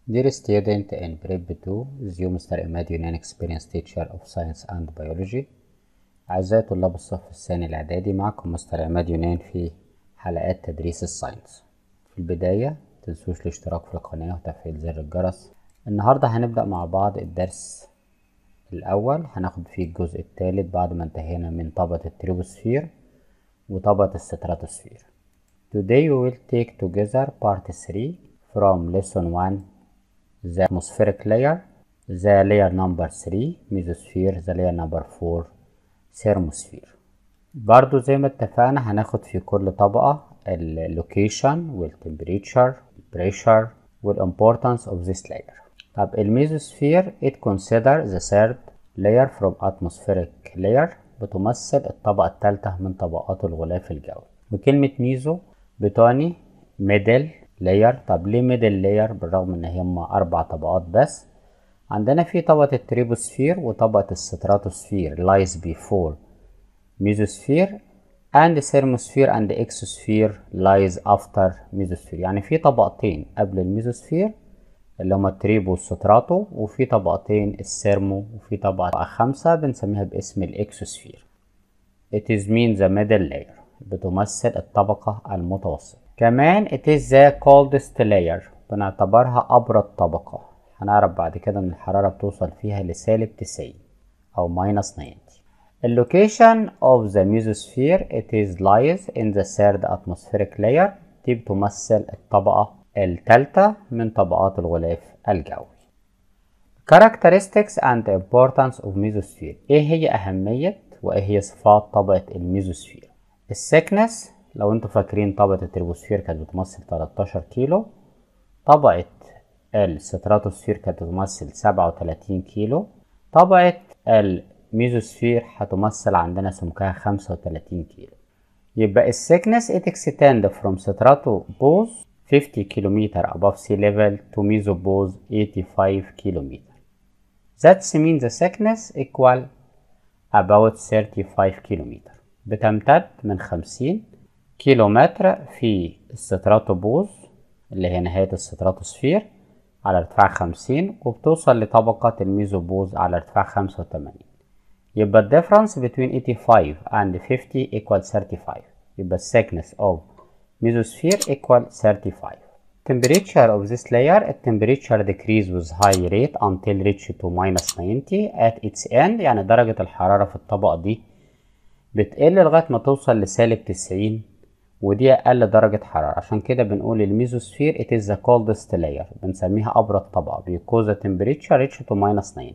Dear student in Prep 2, is you Mr. Imad Yunan experienced teacher of science and biology. أعزائي طلاب الصف الثاني الإعدادي، معكم مستر عماد يونان في حلقات تدريس الساينس. في البداية متنسوش الاشتراك في القناة وتفعيل زر الجرس. النهاردة هنبدأ مع بعض الدرس الأول، هناخد فيه الجزء الثالث بعد ما انتهينا من طبقة التروبوسفير وطبقة الستراتوسفير. Today we will take together part 3 from lesson 1, the atmospheric layer, the layer number 3 mesosphere, the layer number 4 thermosphere. برضو زي ما اتفقنا هناخد في كل طبقة اللوكيشن والتمبريتشر والبريشر والimportance of this layer. طب الميزوسفير it consider the third layer from atmospheric layer، بتمثل الطبقة الثالثة من طبقات الغلاف الجوي. وكلمة ميزو بتعني middle layer. طب ليه middle layer بالرغم ان هما 4 طبقات بس؟ عندنا في طبقة التريبوسفير وطبقة الستراتوسفير lies before mesosphere and thermosphere and exosphere lies after mesosphere. يعني في طبقتين قبل الميزوسفير اللي هما التريبو والستراتو، وفي طبقتين الثيرمو، وفي طبقة 5 بنسميها باسم الاكسوسفير. It is mean the middle layer، بتمثل الطبقة المتوسطة. كمان it is the coldest layer، بنعتبرها أبرد طبقة. هنعرف بعد كده ان الحرارة بتوصل فيها لسالب 90 أو -90. اللوكيشن of the mesosphere it is lies in the third atmospheric layer، دي بتمثل الطبقة الثالثة من طبقات الغلاف الجوي. Characteristics and importance of mesosphere، ايه هي أهمية وايه هي صفات طبقة الميزوسفير؟ السكنس، لو انتوا فاكرين طبقة التربوسفير كانت بتمثل 13 كيلو، طبقة الستراتوسفير كانت بتمثل 37 كيلو، طبقة الميزوسفير هتمثل عندنا سمكها 35 كيلو. يبقى السكنس it extend from stratopause 50 كيلومتر above sea level to mesopause 85 كيلومتر. That means the thickness equal about 35 كيلومتر. بتمتد من 50 كيلومتر في الستراتوبوز اللي هي نهاية الستراتوسفير على ارتفاع 50، وبتوصل لطبقة الميزوبوز على ارتفاع 85. يبقى ال difference between 85 and 50 equal 35. يبقى thickness of mesosphere equal 35. Temperature of this layer، temperature decrease with high rate until reach to -90 at its end. يعني درجة الحرارة في الطبقة دي بتقل لغاية ما توصل لسالب 90، ودي أقل درجة حرارة. عشان كده بنقول الميزوسفير it is the coldest layer، بنسميها أبرد طبقة because the temperature reach to -90.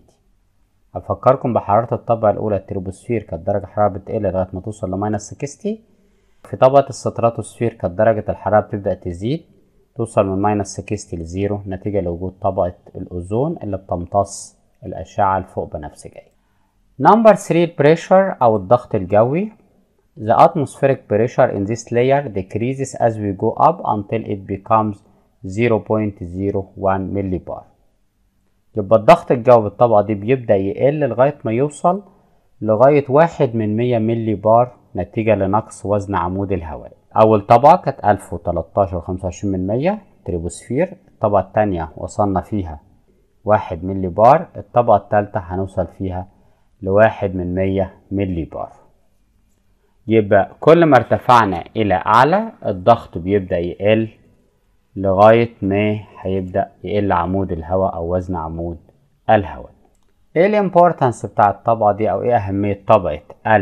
هفكركم بحرارة الطبقة الأولى التروبوسفير كانت درجة الحرارة بتقل لغاية ما توصل ل -60. في طبقة الستراتوسفير كانت درجة الحرارة بتبدأ تزيد توصل من -60 لزيرو نتيجة لوجود طبقة الأوزون اللي بتمتص الأشعة الفوق بنفسجية. نمبر 3 pressure أو الضغط الجوي. The atmospheric pressure in this layer decreases as we go up until it becomes 0.01 millibar. يبقى الضغط الجوي بالطبقة دي بيبدأ يقل لغاية ما يوصل لغاية 1/100 ملي بار نتيجة لنقص وزن عمود الهواء. أول طبقة كانت 1013 و25% تريبوسفير، الطبقة التانية وصلنا فيها 1 ملي بار، الطبقة التالتة هنوصل فيها ل1/100 ملي بار. يبقى كل ما ارتفعنا إلى أعلى الضغط بيبدأ يقل لغاية ما هيبدأ يقل عمود الهواء أو وزن عمود الهواء. ايه الامبورتانس بتاع الطبقة دي او ايه اهمية طبقة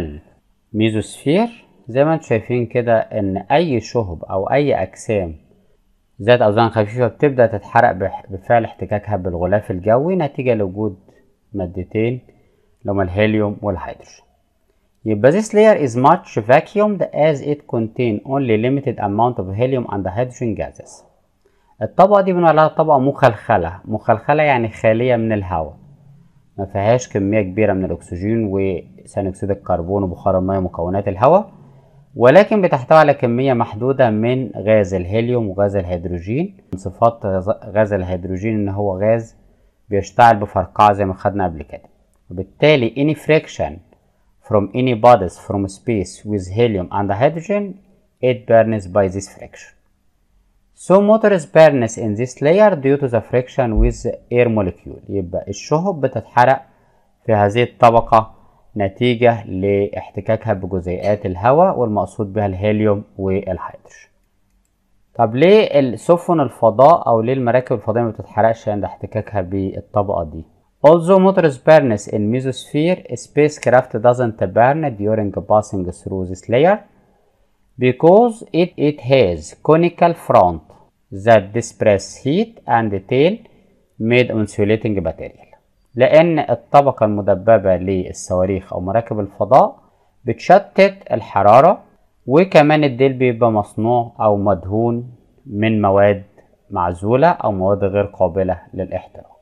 الميزوسفير؟ زي ما انتم شايفين كده ان اي شهب او اي اجسام ذات اوزان خفيفة بتبدأ تتحرق بفعل احتكاكها بالغلاف الجوي نتيجة لوجود مادتين اللي هما الهيليوم والهيدروجين. يبقى this layer is much vacuumed as it contain only limited amount of helium and hydrogen gases. الطبقة دي بنقول عليها طبقة مخلخلة. مخلخلة يعني خالية من الهواء، ما فيهاش كمية كبيرة من الأكسجين وثاني أكسيد الكربون وبخار المياه ومكونات الهواء، ولكن بتحتوي على كمية محدودة من غاز الهيليوم وغاز الهيدروجين. من صفات غاز الهيدروجين إن هو غاز بيشتعل بفرقعة زي ما خدنا قبل كده، وبالتالي any friction from any bodies from space with helium and hydrogen it burns by this friction. So Meteors burns in this layer due to the friction with the air molecule. يبقى الشهب بتتحرق في هذه الطبقة نتيجة لاحتكاكها بجزيئات الهواء، والمقصود بها الهيليوم والهيدروجين. طب ليه السفن الفضاء أو ليه المراكب الفضائية ما بتتحرقش عند احتكاكها بالطبقة دي؟ Although Meteors burns in Mesosphere, spacecraft doesn't burn during passing through this layer because it has conical front that disperse heat and tail made of insulating material. لأن الطبقة المدببة للصواريخ أو مراكب الفضاء بتشتت الحرارة، وكمان الديل بيبقى مصنوع أو مدهون من مواد معزولة أو مواد غير قابلة للاحتراق.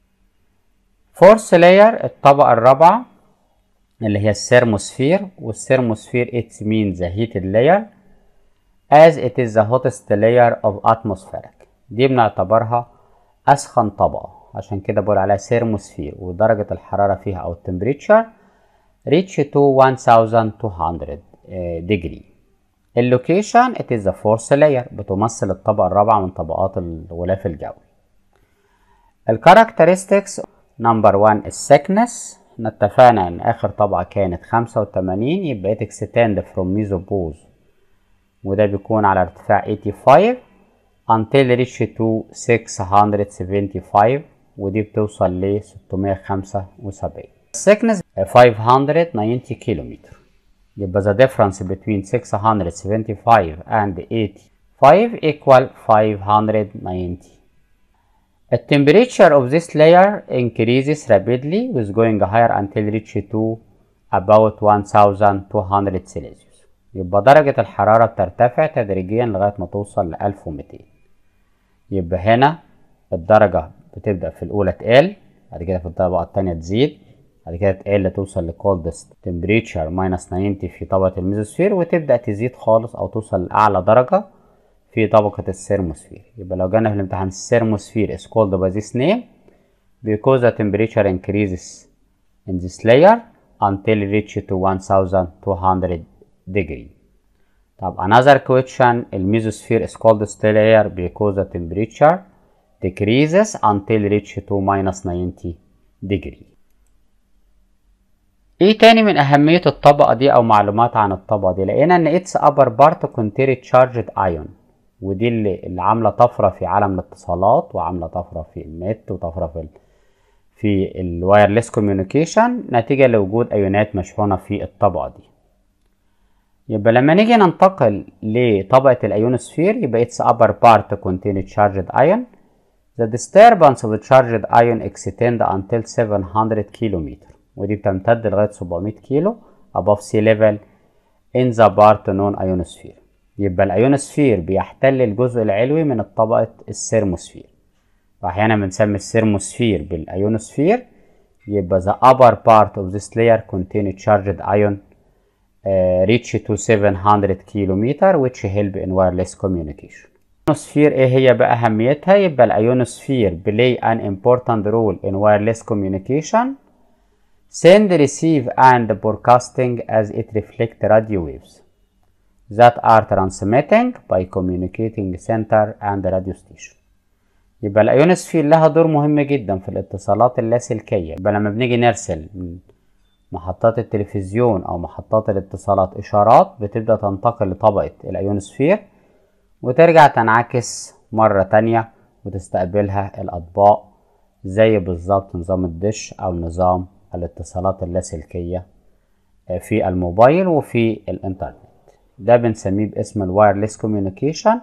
Fourth layer الطبقة الرابعة اللي هي الثيرموسفير، والثيرموسفير it means the heated layer as it is the hottest layer of atmospheric. دي بنعتبرها أسخن طبقة، عشان كده بقول عليها ثيرموسفير، ودرجة الحرارة فيها أو temperature reach to 1200 degree. اللوكيشن it is the fourth layer، بتمثل الطبقة الرابعة من طبقات الغلاف الجوي. الكاركترستكس نمبر 1 السكنس. اتفقنا ان اخر طبقة كانت 85، يبقى it extend from mesopause، وده بيكون على ارتفاع 85 until reach to 675، ودي بتوصل ل 675. السكنس 590 كيلومتر، يبقى the difference between 675 and 85 equal 590. The temperature of this layer increases rapidly with going higher until reach to about 1200 Celsius. يبقى درجة الحرارة بترتفع تدريجيا لغاية ما توصل ل 1200. يبقى هنا الدرجة بتبدأ في الأولى تقل، بعد كده في الطبقة التانية تزيد، بعد كده تقل توصل ل coldest temperature -90 في طبقة الميزوسفير، وتبدأ تزيد خالص أو توصل لأعلى درجة في طبقة الثيرموسفير. يبقى لو جانا في الامتحان الثيرموسفير is called by this name because the temperature increases in this layer until it reach to 1200 degree. طب another question الميزوسفير is called layer because the temperature decreases until reach to -90 degree. ايه تاني من اهمية الطبقة دي او معلومات عن الطبقة دي؟ لقينا ان its upper part contain charged ion، ودي اللي عاملة طفرة في عالم الاتصالات، وعاملة طفرة في النت، وطفرة في الوايرلس كوميونيكيشن نتيجة لوجود ايونات مشحونة في الطبقة دي. يبقى لما نيجي ننتقل لطبقة الايونوسفير يبقى its upper part contain charged ion. The disturbance of the charged ion extend until 700 كيلومتر، ودي بتمتد لغاية 700 كيلو above sea level in the part known ionosphere. يبقى الايونوسفير بيحتل الجزء العلوي من الطبقة الثيرموسفير، واحيانا بنسمي الثيرموسفير بالايونوسفير. يبقى the upper part of this layer contain charged ion reach to 700 كيلومتر which help in wireless communication. الايونوسفير ايه هي بقى اهميتها؟ يبقى الايونوسفير play an important role in wireless communication, send, receive and broadcasting as it reflect radio waves that are transmitting by communicating center and radio station. يبقى الايونوسفير لها دور مهم جدا في الاتصالات اللاسلكية. يبقى لما بنيجي نرسل من محطات التلفزيون او محطات الاتصالات اشارات بتبدأ تنتقل لطبقة الايونوسفير وترجع تنعكس مرة تانية وتستقبلها الاطباق، زي بالظبط نظام الدش او نظام الاتصالات اللاسلكية في الموبايل وفي الانترنت. ده بنسميه باسم الوايرلس كوميونيكيشن.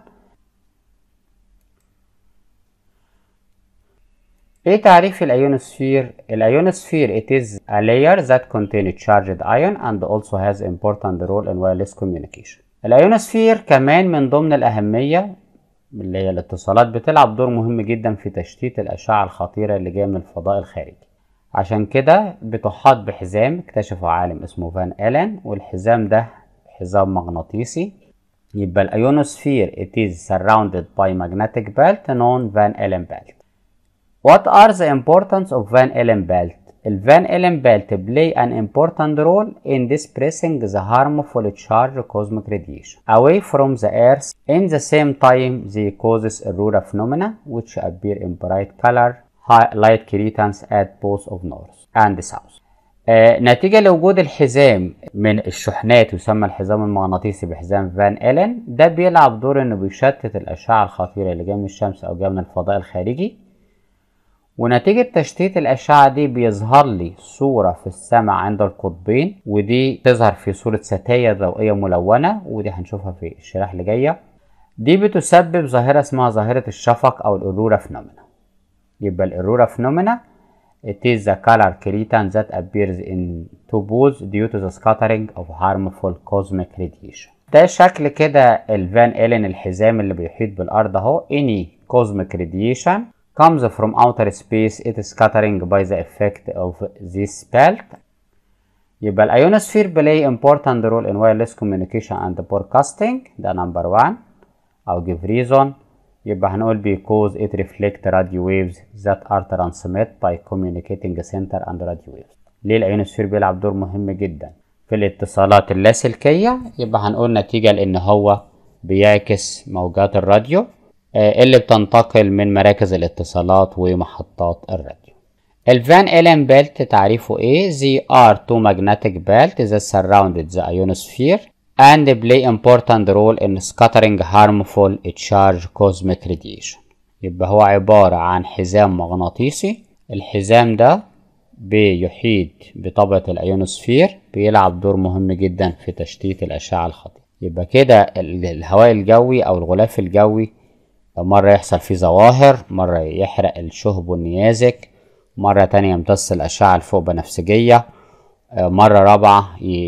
ايه تعريف الايونوسفير؟ الايونوسفير it is a layer that contains charged ion and also has important role in wireless communication. الايونوسفير كمان من ضمن الاهمية اللي هي الاتصالات بتلعب دور مهم جدا في تشتيت الاشعة الخطيرة اللي جاية من الفضاء الخارجي. عشان كده بتحاط بحزام اكتشفه عالم اسمه فان ألين، والحزام ده حزام مغناطيسي. يبقى الايونوسفير it is surrounded by magnetic belt known Van Allen belt. What are the importance of Van Allen belt الفان إلين belt play an important role in dispersing the harmful charge cosmic radiation away from the Earth. In the same time, they causes aurora phenomena which appear in bright color light cretans at both of north and south. نتيجة لوجود الحزام من الشحنات يسمى الحزام المغناطيسي بحزام فان إلين، ده بيلعب دور انه بيشتت الأشعة الخطيرة اللي جاية من الشمس أو جاية من الفضاء الخارجي، ونتيجة تشتيت الأشعة دي بيظهر لي صورة في السماء عند القطبين، ودي تظهر في صورة ستاير ضوئية ملونة، ودي هنشوفها في الشريحة اللي جاية. دي بتسبب ظاهرة اسمها ظاهرة الشفق أو الأورورا فينومينا. يبقى الأورورا فينومينا it is the color cretan that appears in topos due to the scattering of harmful cosmic radiation. ده شكل كده الفان إلين الحزام اللي بيحيط بالأرض اهو. any cosmic radiation comes from outer space it is scattering by the effect of this belt. يبقى الأيونوسفير play important role in wireless communication and broadcasting. ده number 1 أو give reason. يبقى هنقول because it reflect radio waves that are transmit by communicating center and radio waves. ليه الأيونوسفير بيلعب دور مهم جدا في الاتصالات اللاسلكية؟ يبقى هنقول نتيجة لأن هو بيعكس موجات الراديو اللي بتنتقل من مراكز الاتصالات ومحطات الراديو. الفان إلين بيلت تعريفه ايه؟ They are two magnetic belts that surrounded the ionosphere and play important role in scattering harmful charge cosmic radiation. يبقى هو عبارة عن حزام مغناطيسي. الحزام ده بيحيط بطبقة الأيونوسفير، بيلعب دور مهم جدا في تشتيت الأشعة الخطيرة. يبقى كده الهواء الجوي أو الغلاف الجوي مرة يحصل فيه ظواهر، مرة يحرق الشهب والنيازك، مرة تانية يمتص الأشعة الفوق بنفسجية، مرة رابعة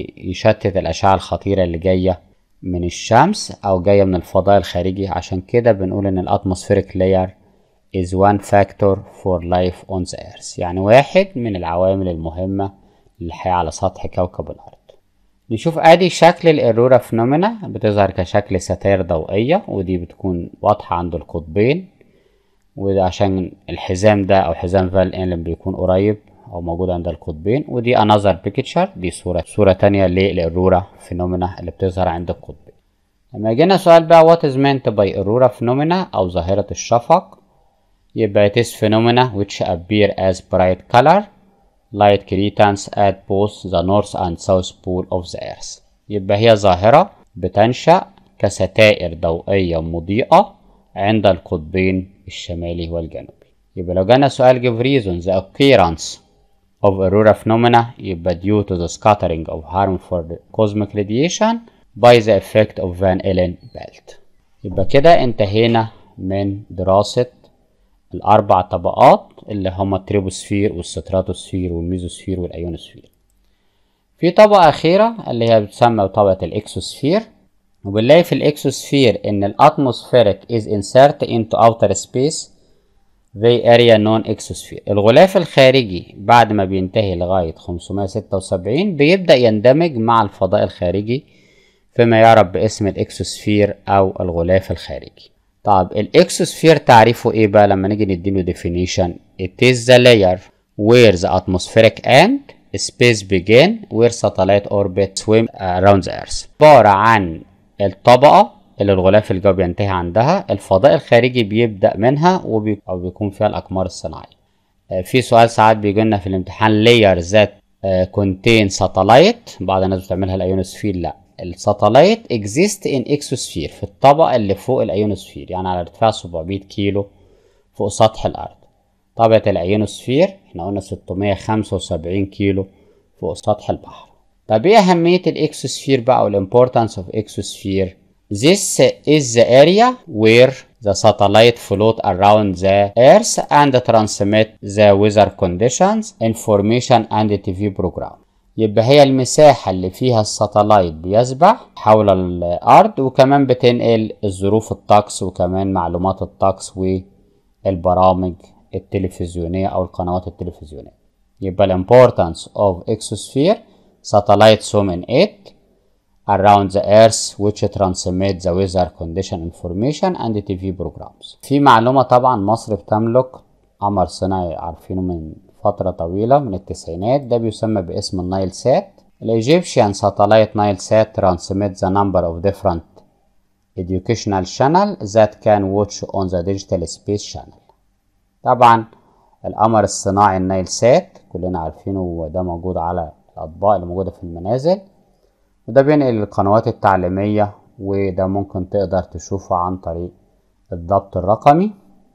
يشتت الأشعة الخطيرة اللي جاية من الشمس أو جاية من الفضاء الخارجي. عشان كده بنقول إن الاتموسفيريك layer is one factor for life on the earth، يعني واحد من العوامل المهمة للحياة على سطح كوكب الأرض. نشوف ادي شكل الاورورا فينومينا، بتظهر كشكل ستاير ضوئية، ودي بتكون واضحة عند القطبين، وده عشان الحزام ده او حزام فان إلين بيكون قريب او موجود عند القطبين. ودي another picture، دي صورة تانية للاورورا فينومينا اللي بتظهر عند القطبين. لما يجينا سؤال بقى what is meant by aurora phenomena او ظاهرة الشفق، يبقى it is phenomena which appear as bright color light cretans at both the north and south pole of the earth. يبقى هي ظاهرة بتنشأ كستائر ضوئية مضيئة عند القطبين الشمالي والجنوبي. يبقى لو جانا سؤال give reason the occurrence of aurora phenomena، يبقى due to the scattering of harmful cosmic radiation by the effect of Van Allen belt. يبقى كده انتهينا من دراسة الأربع طبقات اللي هما التريبوسفير والستراتوسفير والميزوسفير والأيونوسفير. في طبقة أخيرة اللي هي بتسمى طبقة الإكسوسفير، وبنلاقي في الإكسوسفير إن الأتموسفيريك is insert into outer space the area known exosphere. الغلاف الخارجي بعد ما بينتهي لغاية 576 بيبدأ يندمج مع الفضاء الخارجي فيما يعرف باسم الإكسوسفير أو الغلاف الخارجي. طب الاكسوسفير تعريفه ايه بقى لما نيجي نديله definition؟ it is the layer where the atmospheric end space begin where satellite orbit swim around the earth. عبارة عن الطبقة اللي الغلاف الجوي بينتهي عندها، الفضاء الخارجي بيبدأ منها أو بيكون فيها الأقمار الصناعية. في سؤال ساعات بيجي لنا في الامتحان layer that contain satellite، بعض الناس بتعملها الايونوسفير، لا، الساتلايت exist in exosphere في الطبقة اللي فوق الايونوسفير، يعني على ارتفاع 700 كيلو فوق سطح الارض. طبقة الايونوسفير احنا قلنا 675 كيلو فوق سطح البحر. طب ايه اهمية الاكسوسفير بقى والimportance of exosphere؟ This is the area where the satellite float around the earth and transmit the weather conditions, information and TV program. يبقى هي المساحة اللي فيها الساتلايت بيسبح حول الأرض، وكمان بتنقل الظروف الطقس وكمان معلومات الطقس والبرامج التلفزيونية أو القنوات التلفزيونية. يبقى importance of exosphere satellite zoom in it around the earth which transmit the weather condition information and TV programs. في معلومة طبعا مصر بتملك قمر صناعي عارفينه من فترة طويلة من التسعينات، ده بيسمى باسم النايل سات. الإيجيبشيان ساتلايت نايل سات transmit the number of different educational channel that can watch on the digital space channel. طبعا القمر الصناعي النايل سات كلنا عارفينه، وده موجود على الأطباق اللي موجودة في المنازل، وده بينقل القنوات التعليمية، وده ممكن تقدر تشوفه عن طريق الضبط الرقمي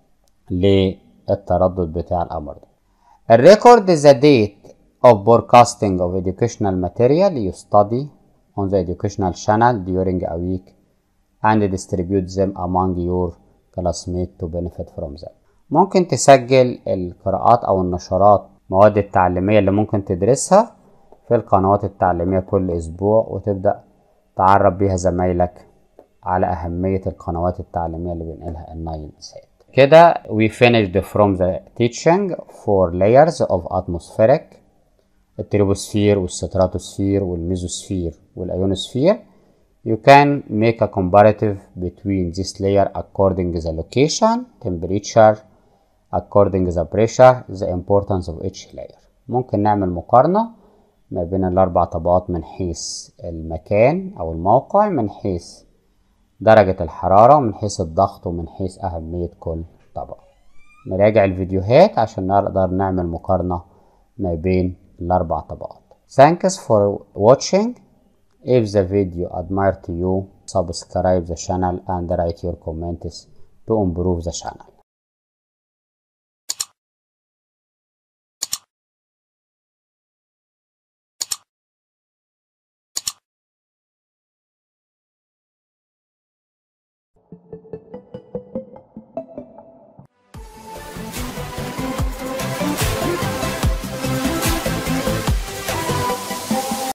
للتردد بتاع القمر ده. الريكورد is the date of broadcasting of educational material you study on the educational channel during a week and distribute them among your classmates to benefit from them. ممكن تسجل القراءات أو النشرات المواد التعليمية اللي ممكن تدرسها في القنوات التعليمية كل أسبوع، وتبدأ تعرف بيها زمايلك على أهمية القنوات التعليمية اللي بينقلها النايل سات. كده we finished from the teaching for layers of atmospheric، التروبوسفير والستراتوسفير والميزوسفير والايونوسفير. You can make a comparative between this layer according to the location, temperature, according to the pressure, the importance of each layer. ممكن نعمل مقارنة ما بين الأربع طبقات من حيث المكان أو الموقع، من حيث درجة الحرارة، ومن حيث الضغط، ومن حيث أهمية كل طبقة. نراجع الفيديوهات عشان نقدر نعمل مقارنة ما بين الأربع طبقات. Thanks for watching. If the video admired to you, subscribe the channel and write your comments to improve the channel.